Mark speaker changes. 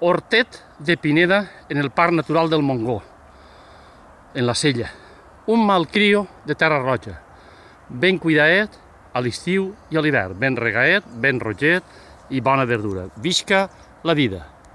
Speaker 1: Hortet de Pineda en el Parc Natural del Montgó, en la Sella. Un malcrio de terra roja, ben cuidaet a l'estiu i a l'hivern, ben regaet, ben roget i bona verdura. Visca la vida!